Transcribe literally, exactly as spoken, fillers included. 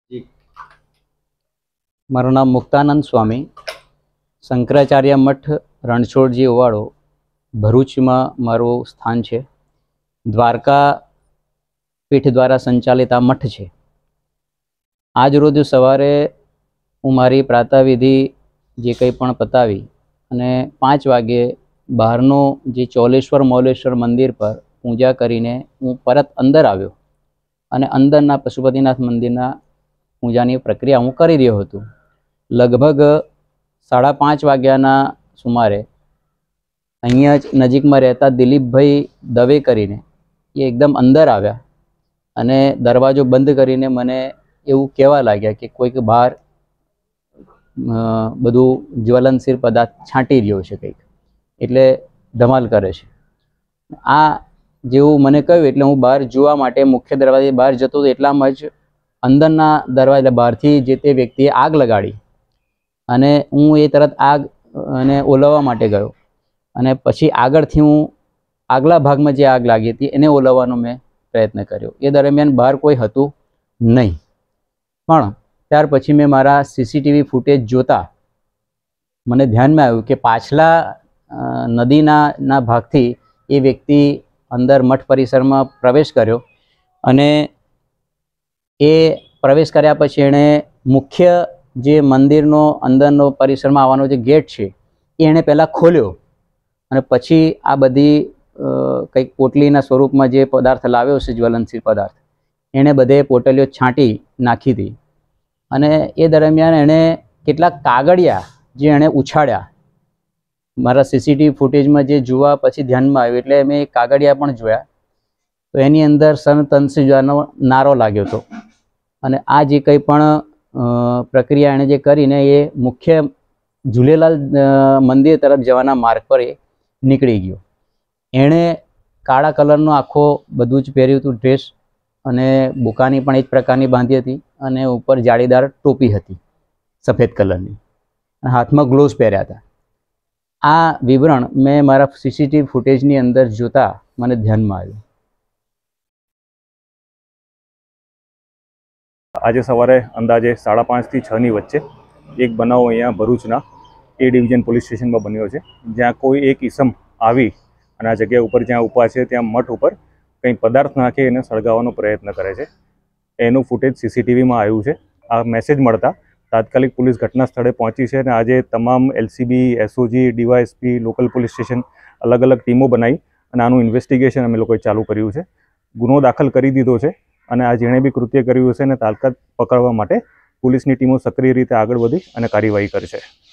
जी मारू नाम मुक्तानंद स्वामी शंकराचार्य मठ रणछोड़जी ओवाड़ो भरूच में मारू स्थान है। द्वारका पीठ द्वारा संचालित आ मठ है। आज रोज सवारे हूँ मारी प्रातःविधि जे कंई पण पतावी अने पांच वागे बहारनो जे चौलेश्वर मौलेश्वर मंदिर पर पूजा करीने हूँ परत अंदर आव्यो अने अंदरना पशुपतिनाथ मंदिरना पूजानी प्रक्रिया हूँ करी रह्यो हतो। लगभग साढ़ा पांच वाग्याना सुमारे अहींया ज नजीक में रहता दिलीपभाई दवे करीने ये एकदम अंदर आव्या अने दरवाजो बंद करीने मने एवुं कहेवा लाग्या कि कोईक बहार बधु ज्वलनशील पदार्थ छांटी रह्यो छे कंईक, एटले धमाल करे छे। आ जेवुं मने कह्युं एटले हूँ बहार जोवा माटे मुख्य दरवाजे बहार जतो तो एटलामां ज अंदरना दरवाजा बहारथी जे ते व्यक्तिए आग लगाड़ी अने हूँ ए तरत आग अने ओलाववा माटे गयो अने पछी आगळथी हूँ आगला भागमां जे आग लागी हती एने ओलावવાનો मैं प्रयत्न कर्यो। ए दरमियान बहार कोई हतुं नहीं, पण त्यार पछी मैं मारा सीसीटीवी फूटेज जोता मने ध्यान में आव्युं कि पाछला नदीना ना भागथी ए व्यक्ति अंदर मठ परिसर में प्रवेश कर्यो अने ए प्रवेश कर्या पछी एणे मुख्य जे मंदिरनो अंदरनो परिसर में आववानो जे गेट छे एणे पहेला खोल्यो अने पछी आ बधी कंईक पोटलीना स्वरूपमां जे पदार्थ लाव्यो छे ज्वलनशील पदार्थ एणे बधे पोटलीओ छांटी नाखी हती अने ए दरमियान एणे केटलाक कागळिया जे एणे उछाळ्या मारा सीसीटीवी फूटेज में जे जोवा पछी ध्यान में आव्युं एटले मैं कागळिया पण जोया तो एनी अंदर सन तनसीजानो नारो लाग्यो हतो अने आ जे कंई पण प्रक्रिया एणे जे करीने ए मुख्य झूलेलाल मंदिर तरफ जवाना मार्ग पर ए નીકળી ગયો। એણે કાળા કલરનો આખો બધું જ પહેર્યું હતું ડ્રેસ અને બુકાની પણ એ જ પ્રકારની બાંધી હતી અને ઉપર જાળીદાર ટોપી હતી સફેદ કલરની અને હાથમાં ગ્લોવ્સ પહેર્યા હતા। આ વિવરણ મેં મારા સીસીટીવી ફૂટેજની અંદર જોતા મને ધ્યાનમાં આવ્યું। આજે સવારે અંદાજે સાડા પાંચથી છની વચ્ચે એક બનાવ અહીંયા ભરૂચના ए डिविजन पुलिस स्टेशन में बन्यो है, ज्यां कोई एक ईसम आवी अने आ जग्या पर ज्यां ऊभा छे त्यां मठ पर कंई पदार्थ नाखी एने सळगावવાનો प्रयत्न करे छे। एनुं फूटेज सीसीटीवी में आव्युं छे। आ मेसेज मळता तात्कालिक पुलिस घटना स्थळे पहोंची छे अने आजे तमाम LCB SOG DYSP local police station अलग अलग टीमों बनावी अने आनुं इन्वेस्टिगेशन अमे लोकोए चालू कर्युं छे। गुनो दाखल करी दीधो छे अने आ जेणे बी कृत्य कर्युं हशे ने तात्कालिक पकड़वा माटे पुलिसनी टीमों सक्रिय रीते आगळ वधी अने कार्यवाही करशे।